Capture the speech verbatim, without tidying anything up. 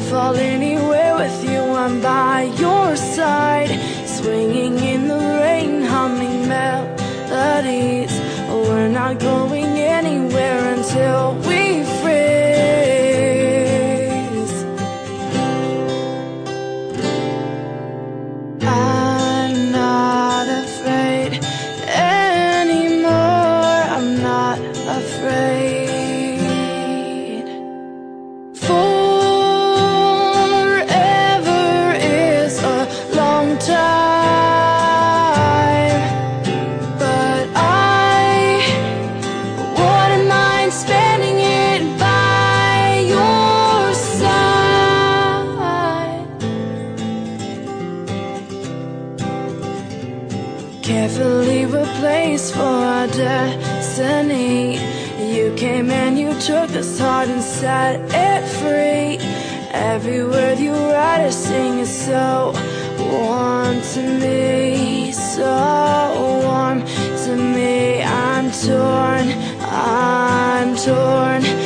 fall anywhere with you. I'm by your side, swinging in the rain, humming melodies. We're not going anywhere until we freeze. I'm not afraid anymore. I'm not afraid. Carefully replaced for our destiny. You came and you took this heart and set it free. Every word you write or sing is so warm to me, so warm to me. I'm torn, I'm torn.